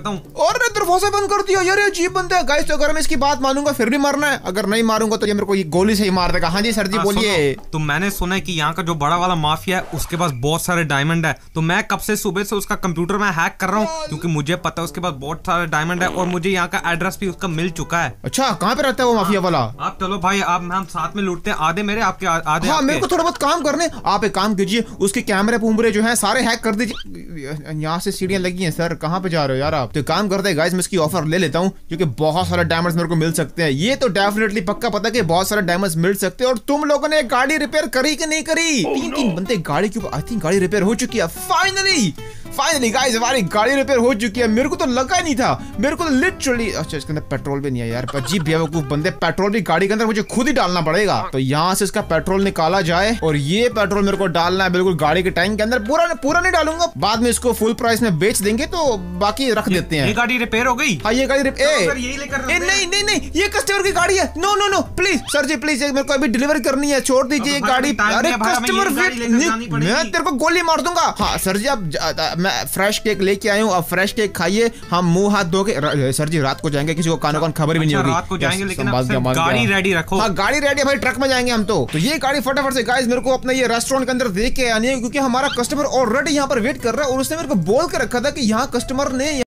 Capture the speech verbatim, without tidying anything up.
बताऊं? और दरवाजा बंद कर दिया यार, अजीब बंदा है गाइस। तो अगर मैं इसकी बात मानूंगा फिर भी मारना है, अगर नहीं मारूंगा तो ये मेरे को ये गोली से ही मार देगा। हाँ जी सर जी बोलिए। तो मैंने सुना है कि यहाँ का जो बड़ा वाला माफिया है उसके पास बहुत सारे डायमंड है, तो मैं कब से सुबह से उसका कंप्यूटर में हैक कर रहा हूँ, क्योंकि मुझे पता है उसके पास बहुत सारे डायमंड है और मुझे यहाँ का एड्रेस भी उसका मिल चुका है। अच्छा कहाँ पे रहता है वो माफिया वाला? आप चलो भाई, आप हम साथ में लूटते हैं, आधे मेरे आपके आधे। हाँ मेरे को थोड़ा बहुत काम करने, आप एक काम कीजिए, उसके कैमरे पुमरे जो है सारे हैक कर दीजिए। यहाँ से सीढ़ियां लगी हैं सर, कहाँ पे जा रहे हो यार आप? तो काम करते हैं गाइस, मैं इसकी ऑफर ले लेता हूँ क्योंकि बहुत सारे डायमंड्स मेरे को मिल सकते हैं। ये तो डेफिनेटली पक्का पता कि बहुत सारे डायमंड्स मिल सकते हैं। और तुम लोगों ने गाड़ी रिपेयर करी कि नहीं करी? तीन तीन बंदे गाड़ी के ऊपर, आई थिंक गाड़ी रिपेयर हो चुकी है फाइनली। फाइनली गाइस हमारी गाड़ी रिपेयर हो चुकी है। मेरे को तो लगा ही नहीं था, मेरे को लिटरली, अच्छा इसके अंदर पेट्रोल भी नहीं है यार, अजीब बेवकूफ बंदे, पेट्रोल भी गाड़ी के अंदर मुझे खुद ही डालना पड़ेगा। तो यहाँ से इसका पेट्रोल निकाला जाए और ये पेट्रोल मेरे को डालना है बिल्कुल गाड़ी के टैंक के अंदर। पूरा पूरा नहीं डालूंगा, बाद में इसको फुल प्राइस में बेच देंगे तो बाकी रख देते हैं। ये गाड़ी रिपेयर हो गई? हाँ ये गाड़ी रिपेयर, यही लेकर नहीं नहीं नहीं ये कस्टमर की गाड़ी है। No no no please sir ji please, मेरे को अभी डिलीवरी करनी है, छोड़ दीजिए गाड़ी। अरे कस्टमर वेट, मैं तेरे को गोली मार दूंगा। हाँ सर जी अब मैं फ्रेश केक लेके आया हूँ, अब फ्रेश केक खाइए, हम मुंह हाथ धो के। सर जी रात को जाएंगे, किसी को कानो कान खबर भी नहीं होगी। रात को जाएंगे लेकिन गाड़ी रेडी रखो। हाँ गाड़ी रेडी है भाई, ट्रक में जाएंगे हम तो। तो ये गाड़ी फटाफट से गाइस मेरे को अपना ये रेस्टोरेंट के अंदर देख के आनी है, क्योंकि हमारा कस्टमर ऑलरेडी यहाँ पर वेट कर रहा है और उसने मेरे को बोल के रखा था कि यहाँ कस्टमर ने